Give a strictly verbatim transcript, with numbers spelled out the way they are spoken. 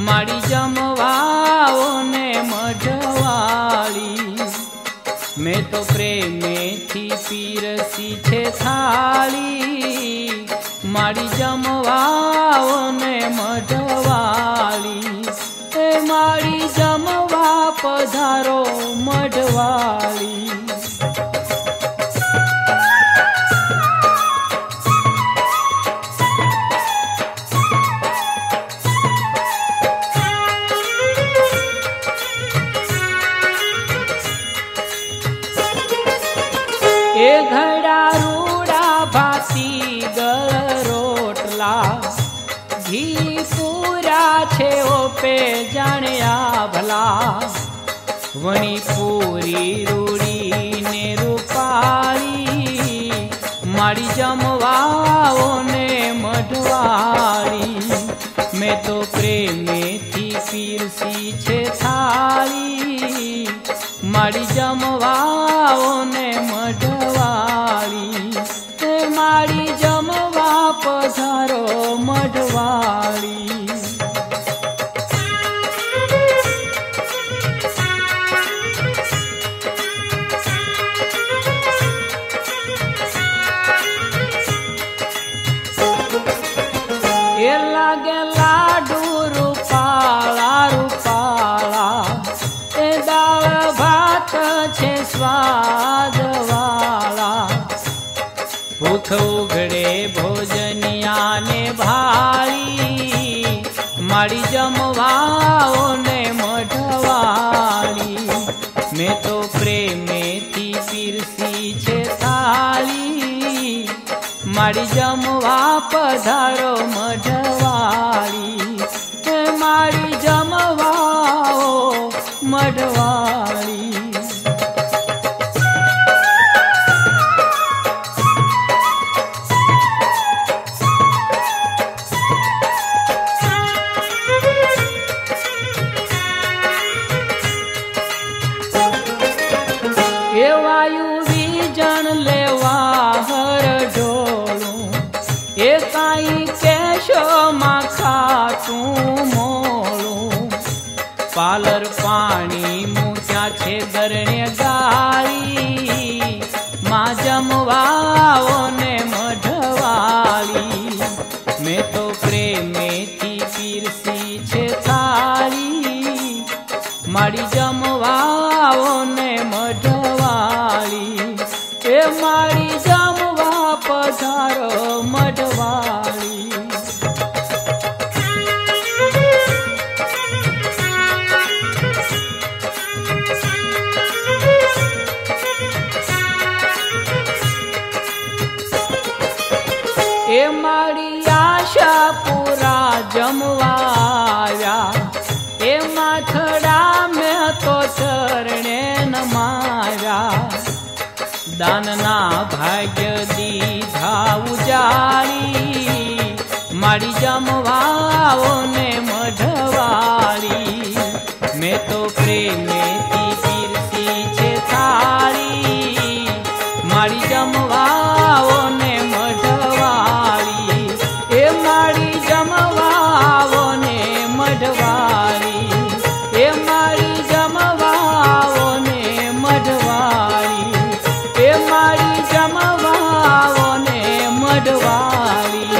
मारी जमवाओ ने मढ़वाली। मैं तो प्रेमे थी पीरसी छे थाली, मारी जमवाओ ने मढ़वाली। ए मारी जमवा पधारो मढ़वाली। ए घड़ा रूड़ा भाती गल रोटला, घी पूरा छे ओपे जाण्या भला। वणी पूरी रूड़ी ने रूपाली, मारी जमवाओ ने मढ़वाली। मैं तो प्रेमे थी पीरसी छे थाली, मारी जमवाओ ने मढ़वाली। मारी जमवा पधारो मढ़वाली। ए लागे लाडू रूपाला रूपाला, ए दाल भात छे स्वाद वाला। भूख उघड़े भोजनिया ने भारी, मारी जमवाओ ने मढ़वाली। मैं तो प्रेमे थी पीरसी छे थाली, मारी जमवा पधारो मढ़वाली। मारी जमवाओ मढ़वाली। ए वायु बीजन लेवा हर ढोलू, ए काई केशो मा खातू मोलू। पालर पाणी मूचा छे गरणे गाली, मा जमवाओ ने मढ़वाली। मैं तो प्रेमे थी पीरसी छे थाली, मारी जमवाओ ने मढ़वाली। ए मारी जमवा पधारो मढ़वाली। ए मारी आशा पूरा जमवाया, ए माथड़ा में तो चरणे नमाया। दानना भाग्य दीधा उजाड़ी, मारी जमवाओ ने मढ़वाली। मैं तो प्रेमे थी पीरसी छे थाली, मारी जमवाओ ने मढ़वाली। ए मारी जमवाओ ने मढ़वाली। ए मारी जमवाओ ने मढ़वाली। ए मारी जमवाओ ने मढ़वाली।